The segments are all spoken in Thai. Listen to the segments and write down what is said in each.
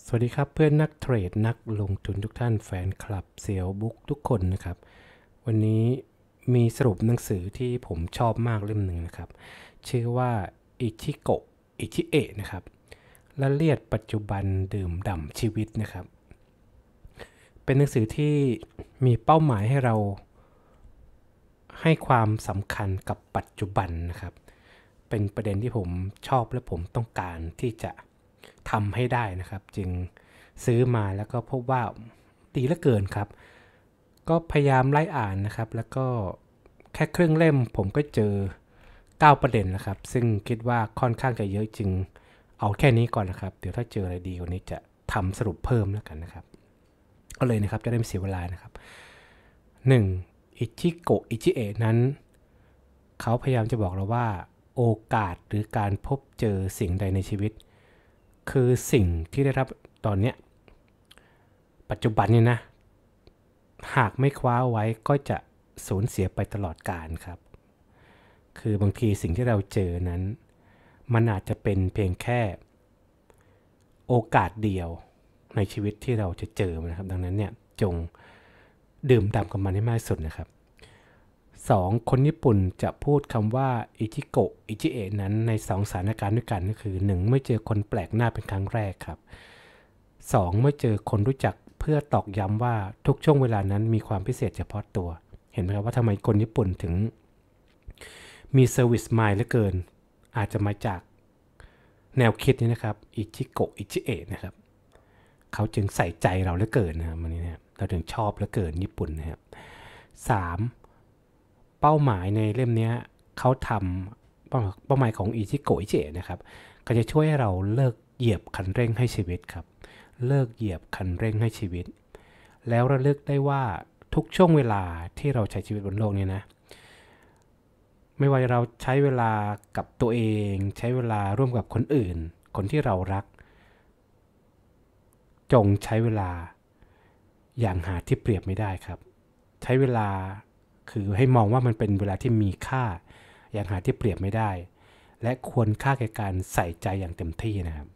สวัสดีครับเพื่อนนักเทรดนักลงทุนทุกท่านแฟนคลับเซียวบุ๊กทุกคนนะครับวันนี้มีสรุปหนังสือที่ผมชอบมากเล่มหนึ่งนะครับชื่อว่าอิชิโกะอิชิเอะนะครับละเลียดปัจจุบันดื่มด่ำชีวิตนะครับเป็นหนังสือที่มีเป้าหมายให้เราให้ความสำคัญกับปัจจุบันนะครับเป็นประเด็นที่ผมชอบและผมต้องการที่จะทำให้ได้นะครับจึงซื้อมาแล้วก็พบว่าดีเหลือเกินครับก็พยายามไล่อ่านนะครับแล้วก็แค่ครึ่งเล่มผมก็เจอ9ประเด็นแล้วครับซึ่งคิดว่าค่อนข้างจะเยอะจึงเอาแค่นี้ก่อนนะครับเดี๋ยวถ้าเจออะไรดีกว่านี้จะทำสรุปเพิ่มแล้วกันนะครับก็เลยนะครับจะได้ไม่เสียเวลานะครับ1อิชิโกะอิชิเอะนั้นเขาพยายามจะบอกเราว่าโอกาสหรือการพบเจอสิ่งใดในชีวิตคือสิ่งที่ได้รับตอนเนี้ยปัจจุบันเนี่ยนะหากไม่คว้าไว้ก็จะสูญเสียไปตลอดกาลครับคือบางทีสิ่งที่เราเจอนั้นมันอาจจะเป็นเพียงแค่โอกาสเดียวในชีวิตที่เราจะเจอนะครับดังนั้นเนี่ยจงดื่มด่ำกับมันให้มากที่สุดนะครับ2คนญี่ปุ่นจะพูดคำว่าอิจิโกะอิจิเอะนั้นใน2สถานการณ์ด้วยกันก็คือ1เมื่อเจอคนแปลกหน้าเป็นครั้งแรกครับ2เมื่อเจอคนรู้จักเพื่อตอกย้ำว่าทุกช่วงเวลานั้นมีความพิเศษเฉพาะตัวเห็นไหมครับว่าทำไมคนญี่ปุ่นถึงมีเซอร์วิสมายเหลือเกินอาจจะมาจากแนวคิดนี้นะครับอิจิโกะอิจิเอะนะครับเขาจึงใส่ใจเราเหลือเกินนะครับวันนี้นะครับเราถึงชอบเหลือเกินญี่ปุ่นนะครับ3เป้าหมายในเล่มนี้เขาทำเป้าหมายของอิจิโกะอิจิเอะนะครับก็จะช่วยให้เราเลิกเหยียบคันเร่งให้ชีวิตครับเลิกเหยียบคันเร่งให้ชีวิตแล้วระลึกได้ว่าทุกช่วงเวลาที่เราใช้ชีวิตบนโลกนี้นะไม่ว่าเราใช้เวลากับตัวเองใช้เวลาร่วมกับคนอื่นคนที่เรารักจงใช้เวลาอย่างหาที่เปรียบไม่ได้ครับใช้เวลาคือให้มองว่ามันเป็นเวลาที่มีค่าอย่างหาที่เปรียบไม่ได้และควรค่าแก่การใส่ใจอย่างเต็มที่นะครับ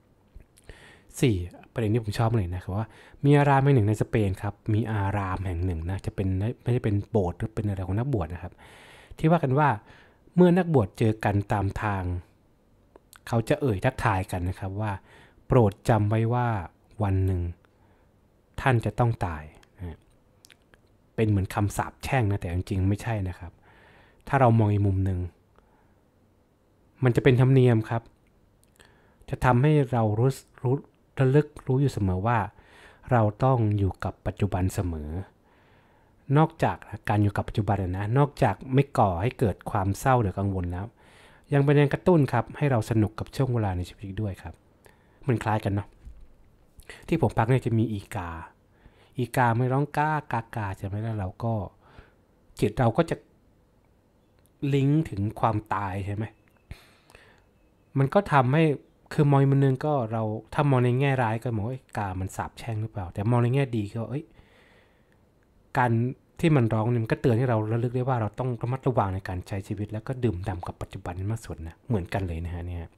4ประเด็นที่ผมชอบเลยนะครับว่ามีอารามแห่งหนึ่งในสเปนครับมีอารามแห่งหนึ่งนะจะเป็นไม่ใช่เป็นโบสถ์หรือเป็นอะไรของนักบวชนะครับที่ว่ากันว่าเมื่อนักบวชเจอกันตามทางเขาจะทักทายกันนะครับว่าโปรดจำไว้ว่าวันหนึ่งท่านจะต้องตายนะเป็นเหมือนคำสาปแช่งนะแต่จริงๆไม่ใช่นะครับถ้าเรามองอีกมุมหนึ่งมันจะเป็นธรรมเนียมครับจะทำให้เรารู้ระลึกรู้อยู่เสมอว่าเราต้องอยู่กับปัจจุบันเสมอนอกจากการอยู่กับปัจจุบันนะนอกจากไม่ก่อให้เกิดความเศร้าหรือกังวลแล้วยังเป็นแรงกระตุ้นครับให้เราสนุกกับช่วงเวลาในชีวิตด้วยครับมันคล้ายกันเนาะที่ผมพักเนี่ยจะมีอีกาไม่ร้องกาจะไม่แล้วเราก็จิตเราก็จะลิงก์ถึงความตายใช่ไหมมันก็ทำให้คือมองมันนึงก็เราถ้ามองในแง่ร้ายก็มองว่ากามันสาบแช่งหรือเปล่าแต่มองในแง่ดีก็การที่มันร้องนี่มันก็เตือนให้เราระลึกได้ว่าเราต้องระมัดระวังในการใช้ชีวิตแล้วก็ดื่มด่ำกับปัจจุบันมากสุดนะเหมือนกันเลยนะฮะเนี่ย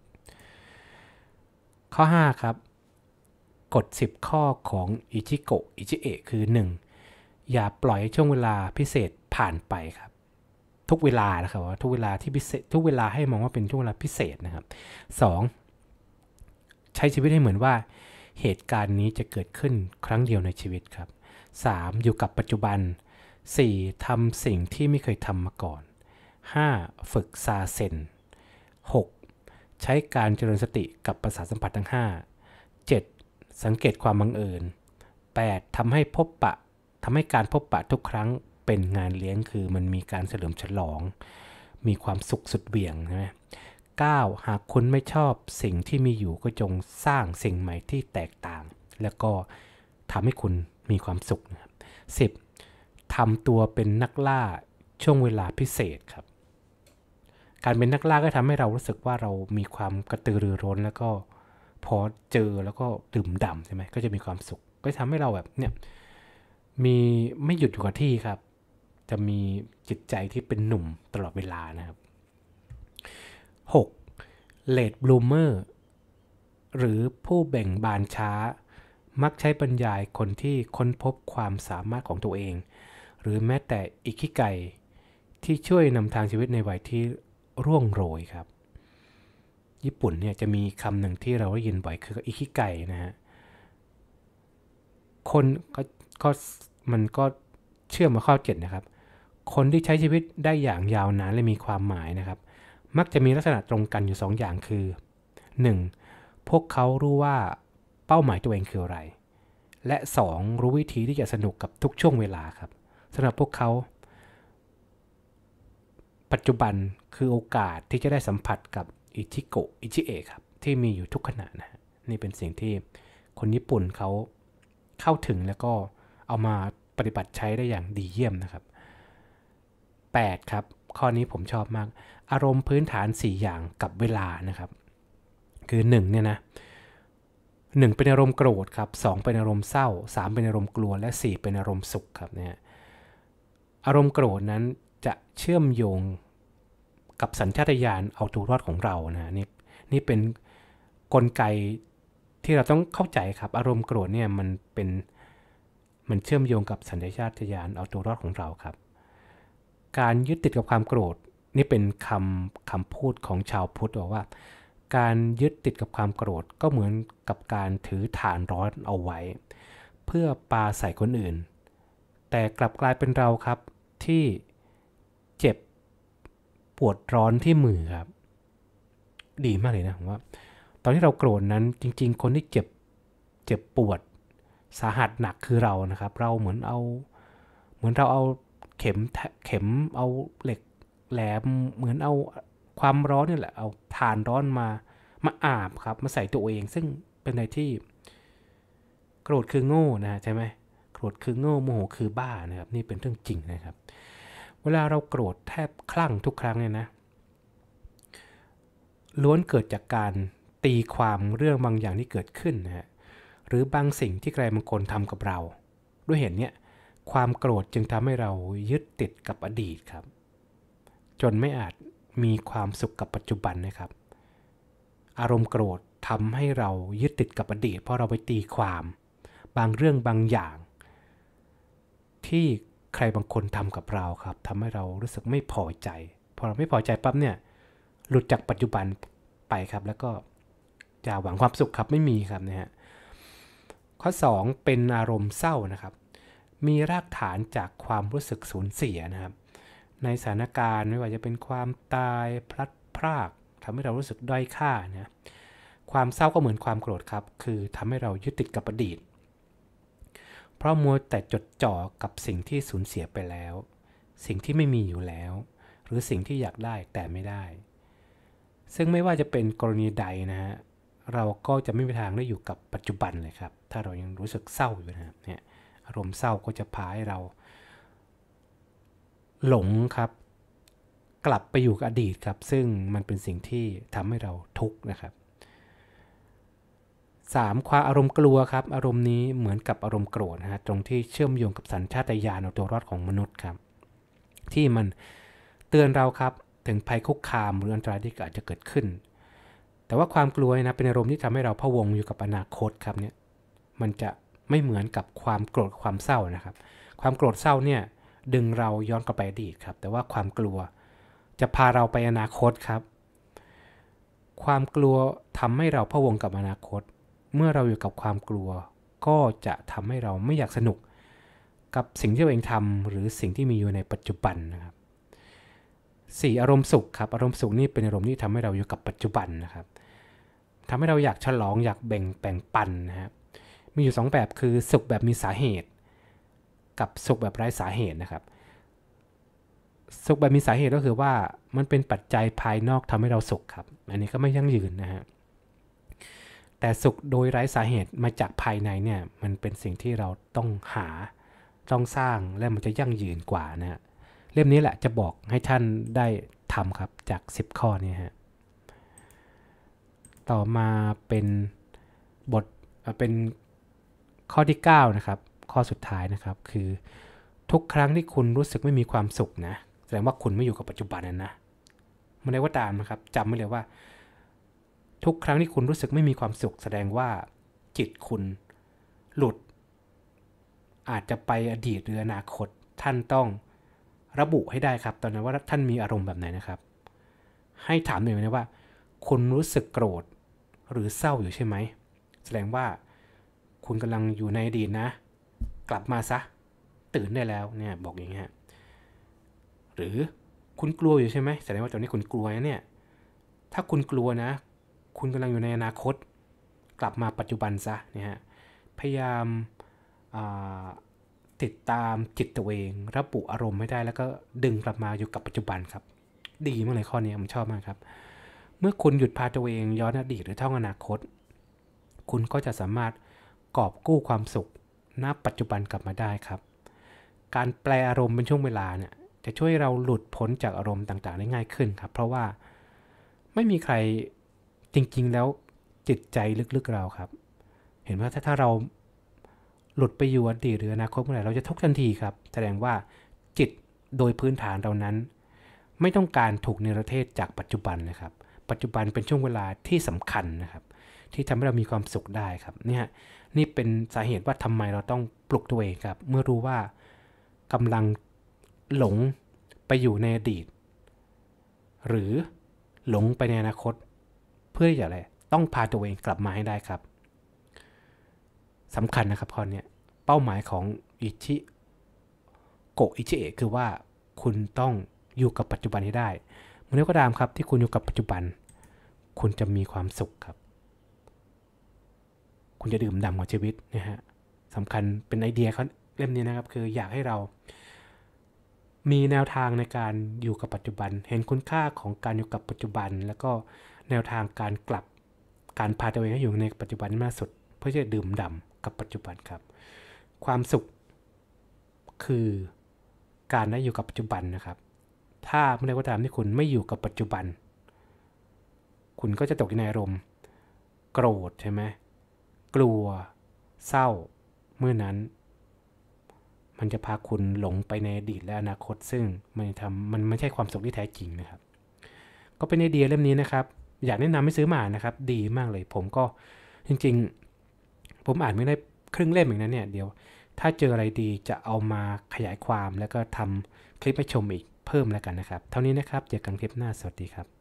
ข้อ5ครับกฎ10ข้อของอิจิโกะอิจิเอะคือ1อย่าปล่อยให้ช่วงเวลาพิเศษผ่านไปครับทุกเวลานะครับว่าทุกเวลาที่พิเศษทุกเวลาให้มองว่าเป็นช่วงเวลาพิเศษนะครับ2ใช้ชีวิตให้เหมือนว่าเหตุการณ์นี้จะเกิดขึ้นครั้งเดียวในชีวิตครับ3อยู่กับปัจจุบัน4ทำสิ่งที่ไม่เคยทำมาก่อน5ฝึกซาเซ็น6ใช้การเจริญสติกับประสาทสัมผัสทั้ง5 7สังเกตความบังเอิญ8ทำให้การพบปะทุกครั้งเป็นงานเลี้ยงคือมันมีการเฉลิมฉลองมีความสุขสุดเบี่ยงใช่ไหม9หากคุณไม่ชอบสิ่งที่มีอยู่ก็จงสร้างสิ่งใหม่ที่แตกต่างแล้วก็ทำให้คุณมีความสุขนะครับ10ทำตัวเป็นนักล่าช่วงเวลาพิเศษครับการเป็นนักล่าก็ทำให้เรารู้สึกว่าเรามีความกระตือรือร้นแล้วก็พอเจอแล้วก็ดื่มด่ำใช่ไหมก็จะมีความสุขก็ทำให้เราแบบเนี่ยมีไม่หยุดอยู่กับที่ครับจะมีจิตใจที่เป็นหนุ่มตลอดเวลานะครับ6 Late Bloomer หรือผู้เบ่งบานช้ามักใช้บรรยายคนที่ค้นพบความสามารถของตัวเองหรือแม้แต่อิคิไกที่ช่วยนำทางชีวิตในวัยที่ร่วงโรยครับญี่ปุ่นเนี่ยจะมีคำหนึ่งที่เราได้ยินบ่อยคืออิคิไกนะฮะคนก็มันก็เชื่อมมาข้อ7นะครับคนที่ใช้ชีวิตได้อย่างยาวนานและมีความหมายนะครับมักจะมีลักษณะตรงกันอยู่2อย่างคือ 1. พวกเขารู้ว่าเป้าหมายตัวเองคืออะไรและ 2. รู้วิธีที่จะสนุกกับทุกช่วงเวลาครับสำหรับพวกเขาปัจจุบันคือโอกาสที่จะได้สัมผัสกับอิชิโกะอิชิเอะครับที่มีอยู่ทุกขณะนะนี่เป็นสิ่งที่คนญี่ปุ่นเขาเข้าถึงแล้วก็เอามาปฏิบัติใช้ได้อย่างดีเยี่ยมนะครับ8ครับข้อนี้ผมชอบมากอารมณ์พื้นฐาน4อย่างกับเวลานะครับคือ1เนี่ยนะ1เป็นอารมณ์โกรธครับ2เป็นอารมณ์เศร้า3เป็นอารมณ์กลัวและ4เป็นอารมณ์สุขครับเนี่ยอารมณ์โกรธนั้นจะเชื่อมโยงกับสัญชาตญาณเอาตัวรอดของเรานะนี่เป็นกลไกที่เราต้องเข้าใจครับอารมณ์โกรธเนี่ยมันเชื่อมโยงกับสัญชาตญาณเอาตัวรอดของเราครับการยึดติดกับความโกรธนี่เป็นคำพูดของชาวพุทธบอกว่าการยึดติดกับความโกรธก็เหมือนกับการถือถ่านร้อนเอาไว้เพื่อปาใส่คนอื่นแต่กลับกลายเป็นเราครับที่เจ็บปวดร้อนที่มือครับดีมากเลยนะผมว่าตอนที่เราโกรธนั้นจริงๆคนที่เจ็บปวดสาหัสหนักคือเรานะครับเราเหมือนเราเอาเข็มเอาเหล็กแหลมเหมือนเอาความร้อนนี่แหละเอาถ่านร้อนมาอาบครับมาใส่ตัวเองซึ่งเป็นอะไรที่โกรธคือโง่นะใช่ไหมโกรธคือโง่โมโหคือบ้านะครับนี่เป็นเรื่องจริงนะครับเวลาเราโกรธแทบคลั่งทุกครั้งเนี่ยนะล้วนเกิดจากการตีความเรื่องบางอย่างที่เกิดขึ้นนะฮะหรือบางสิ่งที่ใครบางคนทำกับเราด้วยเหตุนี้ความโกรธจึงทำให้เรายึดติดกับอดีตครับจนไม่อาจมีความสุขกับปัจจุบันนะครับอารมณ์โกรธทำให้เรายึดติดกับอดีตเพราะเราไปตีความบางเรื่องบางอย่างที่ใครบางคนทำกับเราครับทำให้เรารู้สึกไม่พอใจพอเราไม่พอใจปั๊บเนี่ยหลุดจากปัจจุบันไปครับแล้วก็จะหวังความสุขครับไม่มีครับนะฮะข้อ2เป็นอารมณ์เศร้านะครับมีรากฐานจากความรู้สึกสูญเสียนะครับในสถานการณ์ไม่ว่าจะเป็นความตายพลัดพรากทำให้เรารู้สึกด้อยค่านะความเศร้าก็เหมือนความโกรธครับคือทำให้เรายึดติดกับอดีตเพราะมัวแต่จดจ่อกับสิ่งที่สูญเสียไปแล้วสิ่งที่ไม่มีอยู่แล้วหรือสิ่งที่อยากได้แต่ไม่ได้ซึ่งไม่ว่าจะเป็นกรณีใดนะฮะเราก็จะไม่มีทางได้อยู่กับปัจจุบันเลยครับถ้าเรายังรู้สึกเศร้าอยู่นะครับเนี่ยอารมณ์เศร้าก็จะพาให้เราหลงครับกลับไปอยู่กับอดีตครับซึ่งมันเป็นสิ่งที่ทำให้เราทุกข์นะครับ3ความอารมณ์กลัวครับอารมณ์นี้เหมือนกับอารมณ์โกรธนะฮะตรงที่เชื่อมโยงกับสัญชาตญาณเอาตัวรอดของมนุษย์ครับที่มันเตือนเราครับถึงภัยคุกคามหรืออันตรายที่อาจจะเกิดขึ้นแต่ว่าความกลัวนะเป็นอารมณ์ที่ทำให้เราพะวงอยู่กับอนาคตครับเนี่ยมันจะไม่เหมือนกับความโกรธความเศร้านะครับความโกรธเศร้าเนี่ยดึงเราย้อนกลับไปอดีตครับแต่ว่าความกลัวจะพาเราไปอนาคตครับความกลัวทำให้เราพะวงกับอนาคตเมื่อเราอยู่กับความกลัวก็จะทำให้เราไม่อยากสนุกกับสิ่งที่ตัวเองทำหรือสิ่งที่มีอยู่ในปัจจุบันนะครับ4อารมณ์สุขครับอารมณ์สุขนี่เป็นอารมณ์ที่ทำให้เราอยู่กับปัจจุบันนะครับทำให้เราอยากฉลองอยากแบ่งปันนะครับมีอยู่2แบบคือสุขแบบมีสาเหตุกับสุขแบบไร้สาเหตุนะครับสุขแบบมีสาเหตุก็คือว่ามันเป็นปัจจัยภายนอกทำให้เราสุขครับอันนี้ก็ไม่ยั่งยืนนะฮะแต่สุขโดยไร้สาเหตุมาจากภายในเนี่ยมันเป็นสิ่งที่เราต้องหาต้องสร้างและมันจะยั่งยืนกว่านะฮะเล่มนี้แหละจะบอกให้ท่านได้ทำครับจาก10ข้อนี้ฮะต่อมาเป็นบทเป็นข้อที่9นะครับข้อสุดท้ายนะครับคือทุกครั้งที่คุณรู้สึกไม่มีความสุขนะแสดงว่าคุณไม่อยู่กับปัจจุบันนะมันได้ว่าตามนะครับจำไว้เลยว่าทุกครั้งที่คุณรู้สึกไม่มีความสุขแสดงว่าจิตคุณหลุดอาจจะไปอดีตหรืออนาคตท่านต้องระบุให้ได้ครับตอนนั้นว่าท่านมีอารมณ์แบบไหนนะครับให้ถามหน่อยนะว่าคุณรู้สึกโกรธหรือเศร้าอยู่ใช่ไหมแสดงว่าคุณกำลังอยู่ในอดีตนะกลับมาซะตื่นได้แล้วเนี่ยบอกอย่างเงี้ยหรือคุณกลัวอยู่ใช่ไหมแสดงว่าตอนนี้คุณกลัวนะเนี่ยถ้าคุณกลัวนะคุณกำลังอยู่ในอนาคตกลับมาปัจจุบันซะเนี่ยฮะพยายามติดตามจิตตัวเองระบุอารมณ์ไม่ได้แล้วก็ดึงกลับมาอยู่กับปัจจุบันครับดีมากเลยข้อนี้ผมชอบมากครับเมื่อคุณหยุดพาตัวเองย้อนอดีตหรือท่องอนาคตคุณก็จะสามารถกอบกู้ความสุขณปัจจุบันกลับมาได้ครับการแปลอารมณ์เป็นช่วงเวลาเนี่ยจะช่วยเราหลุดพ้นจากอารมณ์ต่างๆได้ง่ายขึ้นครับเพราะว่าไม่มีใครจริงๆแล้วจิตใจลึกๆเราครับเห็นว่าถ้าเราหลุดไปอยู่อดีตหรืออนาคตเมื่อไหร่เราจะทุกข์ทันทีครับแสดงว่าจิตโดยพื้นฐานเรานั้นไม่ต้องการถูกเนรเทศจากปัจจุบันนะครับปัจจุบันเป็นช่วงเวลาที่สำคัญนะครับที่ทำให้เรามีความสุขได้ครับนี่เป็นสาเหตุว่าทำไมเราต้องปลุกตัวเองครับเมื่อรู้ว่ากำลังหลงไปอยู่ในอดีตหรือหลงไปในอนาคตเพื่ออย่างไรต้องพาตัวเองกลับมาให้ได้ครับสำคัญนะครับข้อนี้เป้าหมายของอิชิโกะอิชิเอะคือว่าคุณต้องอยู่กับปัจจุบันให้ได้เมื่อก็ตามครับที่คุณอยู่กับปัจจุบันคุณจะมีความสุขครับคุณจะดื่มด่ำกับชีวิตนะฮะสำคัญเป็นไอเดียเขาเล่มนี้นะครับคืออยากให้เรามีแนวทางในการอยู่กับปัจจุบันเห็นคุณค่าของการอยู่กับปัจจุบันแล้วก็แนวทางการกลับการพาตัวเองให้อยู่ในปัจจุบันมากสุดเพื่อจะดื่มด่ำกับปัจจุบันครับความสุขคือการได้อยู่กับปัจจุบันนะครับถ้าเมื่อใดก็ตามที่คุณไม่อยู่กับปัจจุบันคุณก็จะตกในอารมณ์โกรธใช่ไหมกลัวเศร้าเมื่อนั้นมันจะพาคุณหลงไปในอดีตและอนาคตซึ่งมันไม่ใช่ความสุขที่แท้จริงนะครับก็เป็นไอเดียเล่มนี้นะครับอยากแนะนำให้ซื้อมานะครับดีมากเลยผมก็จริงๆผมอ่านไม่ได้ครึ่งเล่มอย่างนั้นเนี่ยเดี๋ยวถ้าเจออะไรดีจะเอามาขยายความแล้วก็ทำคลิปให้ชมอีกเพิ่มแล้วกันนะครับเท่านี้นะครับเจอกันคลิปหน้าสวัสดีครับ